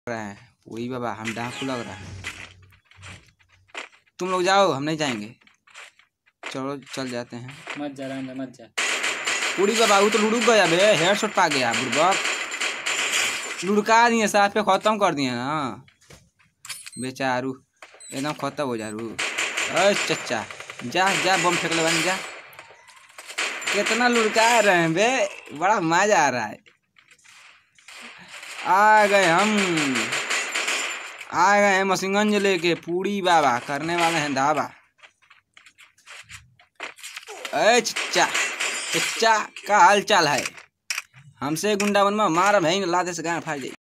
रहा है वही बाबा, हम डाकू लग रहा है। तुम लोग जाओ, हम नहीं जाएंगे। चलो चल जाते हैं। मत जा रहा, मत जा। पूरी बाबा वो तो लुढ़क गया बे, हेडशॉट पा गया बुड़बक, लुढ़का दिए साथ पे, खत्म कर दिए ना बेचारू, एकदम खत्म हो जा रू। अरे चचा जा जा, बम फेंक ले बन जा। कितना लुढ़का रहे हैं बे, बड़ा मजा आ रहा है। आ गए हम, आ गए हैं मशीनगंज लेके, पूरी बाबा करने वाले हैं दावा। अरे चचा, चचा का हाल चाल है? हमसे गुंडा बनवा मार भाई, लाते से गांड फाड़ जाए।